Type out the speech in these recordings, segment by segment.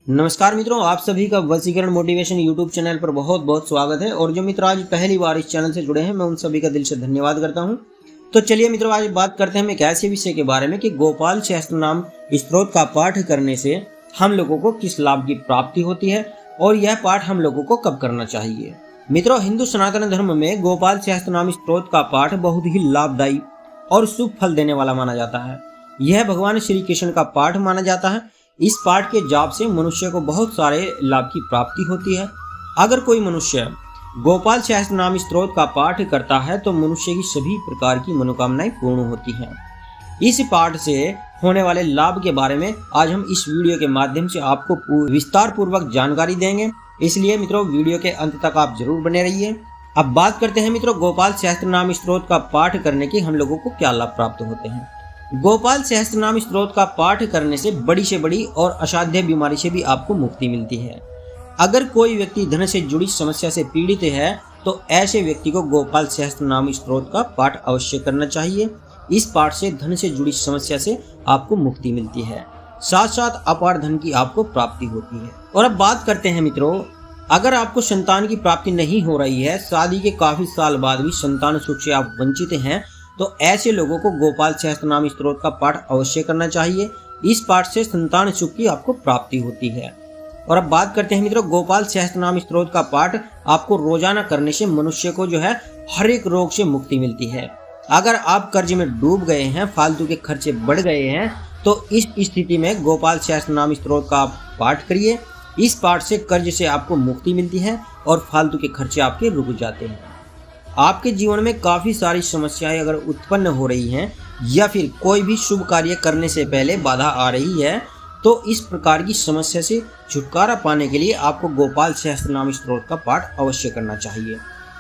नमस्कार मित्रों, आप सभी का वशीकरण मोटिवेशन यूट्यूब चैनल पर बहुत बहुत स्वागत है। और जो मित्र आज पहली बार इस चैनल से जुड़े हैं, मैं उन सभी का दिल से धन्यवाद करता हूं। तो चलिए मित्रों, आज बात करते हैं एक ऐसे विषय के बारे में कि गोपाल सहस्त्रनाम स्तोत्र का पाठ करने से हम लोगों को किस लाभ की प्राप्ति होती है और यह पाठ हम लोगों को कब करना चाहिए। मित्रों, हिंदू सनातन धर्म में गोपाल सहस्त्रनाम स्तोत्र का पाठ बहुत ही लाभदायी और शुभ फल देने वाला माना जाता है। यह भगवान श्री कृष्ण का पाठ माना जाता है। इस पाठ के जाप से मनुष्य को बहुत सारे लाभ की प्राप्ति होती है। अगर कोई मनुष्य गोपाल सहस्त्रनाम स्तोत्र का पाठ करता है तो मनुष्य की सभी प्रकार की मनोकामनाएं पूर्ण होती हैं। इस पाठ से होने वाले लाभ के बारे में आज हम इस वीडियो के माध्यम से आपको विस्तार पूर्वक जानकारी देंगे, इसलिए मित्रों वीडियो के अंत तक आप जरूर बने रहिए। अब बात करते हैं मित्रों, गोपाल सहस्त्रनाम स्तोत्र का पाठ करने के हम लोगों को क्या लाभ प्राप्त होते हैं। गोपाल सहस्त्रनाम स्तोत्र का पाठ करने से बड़ी और असाध्य बीमारी से भी आपको मुक्ति मिलती है। अगर कोई व्यक्ति धन से जुड़ी समस्या से पीड़ित है तो ऐसे व्यक्ति को गोपाल सहस्त्रनाम स्तोत्र का पाठ अवश्य करना चाहिए। इस पाठ से धन से जुड़ी समस्या से आपको मुक्ति मिलती है, साथ साथ अपार धन की आपको प्राप्ति होती है। और अब बात करते हैं मित्रों, अगर आपको संतान की प्राप्ति नहीं हो रही है, शादी के काफी साल बाद भी संतान सुख से आप वंचित हैं, तो ऐसे लोगों को गोपाल सहस्त्रनाम स्तोत्र का पाठ अवश्य करना चाहिए। इस पाठ से संतान सुख की आपको प्राप्ति होती है। और अब बात करते हैं मित्रों, गोपाल सहस्त्रनाम स्तोत्र का पाठ आपको रोजाना करने से मनुष्य को जो है हर एक रोग से मुक्ति मिलती है। अगर आप कर्ज में डूब गए हैं, फालतू के खर्चे बढ़ गए हैं, तो इस स्थिति में गोपाल सहस्त्रनाम स्तोत्र का पाठ करिए। इस पाठ से कर्ज से आपको मुक्ति मिलती है और फालतू के खर्चे आपके रुक जाते हैं। आपके जीवन में काफी सारी समस्याएं अगर उत्पन्न हो रही हैं या फिर कोई भी शुभ कार्य करने से पहले बाधा आ रही है, तो इस प्रकार की समस्या से छुटकारा पाने के लिए आपको गोपाल सहस्त्रनाम स्तोत्र का पाठ अवश्य करना चाहिए।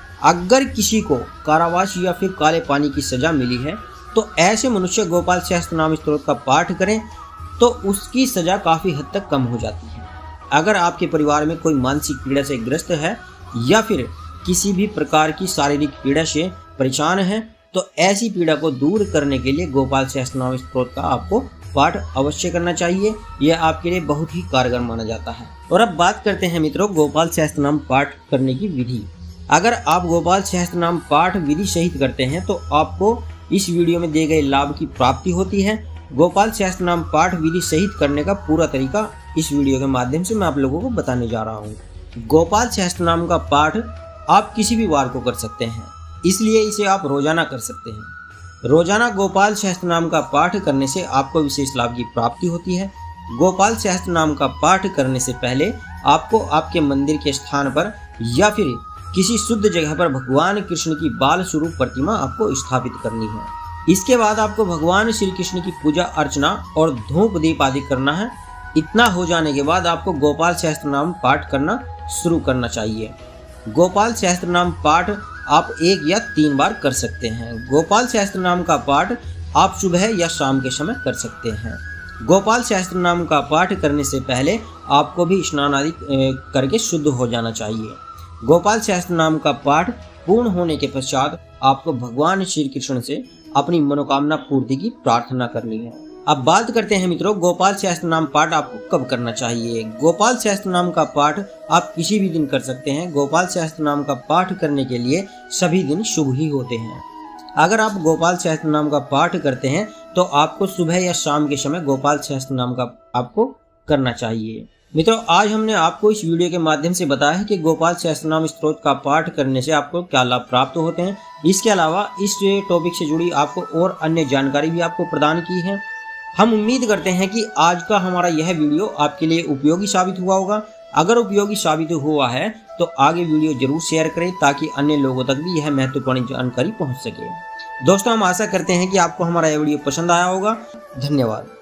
अगर किसी को कारावास या फिर काले पानी की सजा मिली है तो ऐसे मनुष्य गोपाल सहस्त्रनाम स्तोत्र का पाठ करें तो उसकी सजा काफी हद तक कम हो जाती है। अगर आपके परिवार में कोई मानसिक पीड़ा से ग्रस्त है या फिर किसी भी प्रकार की शारीरिक पीड़ा से परेशान है, तो ऐसी पीड़ा को दूर करने के लिए गोपाल सहस्त्रनाम स्तोत्र का आपको पाठ अवश्य करना चाहिए। यह आपके लिए बहुत ही कारगर माना जाता है। और अब बात करते हैं मित्रों, गोपाल सहस्त्रनाम पाठ करने की विधि। अगर आप गोपाल सहस्त्रनाम पाठ विधि सहित करते हैं तो आपको इस वीडियो में दिए गए लाभ की प्राप्ति होती है। गोपाल सहस्त्रनाम पाठ विधि सहित करने का पूरा तरीका इस वीडियो के माध्यम से मैं आप लोगों को बताने जा रहा हूँ। गोपाल सहस्त्रनाम का पाठ आप किसी भी वार को कर सकते हैं, इसलिए इसे आप रोजाना कर सकते हैं। रोजाना गोपाल सहस्त्रनाम का पाठ करने से आपको विशेष लाभ की प्राप्ति होती है। गोपाल सहस्त्रनाम का पाठ करने से पहले आपको आपके मंदिर के स्थान पर या फिर किसी शुद्ध जगह पर भगवान कृष्ण की बाल स्वरूप प्रतिमा आपको स्थापित करनी है। इसके बाद आपको भगवान श्री कृष्ण की पूजा अर्चना और धूप दीप आदि करना है। इतना हो जाने के बाद आपको गोपाल सहस्त्रनाम पाठ करना शुरू करना चाहिए। गोपाल सहस्त्रनाम पाठ आप 1 या 3 बार कर सकते हैं। गोपाल सहस्त्रनाम का पाठ आप सुबह या शाम के समय कर सकते हैं। गोपाल सहस्त्रनाम का पाठ करने से पहले आपको भी स्नान आदि करके शुद्ध हो जाना चाहिए। गोपाल सहस्त्रनाम का पाठ पूर्ण होने के पश्चात आपको भगवान श्री कृष्ण से अपनी मनोकामना पूर्ति की प्रार्थना करनी है। अब बात करते हैं मित्रों, गोपाल सहस्त्रनाम पाठ आपको कब करना चाहिए। गोपाल सहस्त्रनाम का पाठ आप किसी भी दिन कर सकते हैं। गोपाल सहस्त्रनाम का पाठ करने के लिए सभी दिन शुभ ही होते हैं। अगर आप गोपाल सहस्त्रनाम का पाठ करते हैं तो आपको सुबह या शाम के समय गोपाल सहस्त्रनाम का आपको करना चाहिए। मित्रों, आज हमने आपको इस वीडियो के माध्यम से बताया है कि गोपाल सहस्त्रनाम स्तोत्र का पाठ करने से आपको क्या लाभ प्राप्त होते हैं। इसके अलावा इस टॉपिक से जुड़ी आपको और अन्य जानकारी भी आपको प्रदान की है। हम उम्मीद करते हैं कि आज का हमारा यह वीडियो आपके लिए उपयोगी साबित हुआ होगा। अगर उपयोगी साबित हुआ है तो आगे वीडियो जरूर शेयर करें ताकि अन्य लोगों तक भी यह महत्वपूर्ण जानकारी पहुंच सके। दोस्तों, हम आशा करते हैं कि आपको हमारा यह वीडियो पसंद आया होगा। धन्यवाद।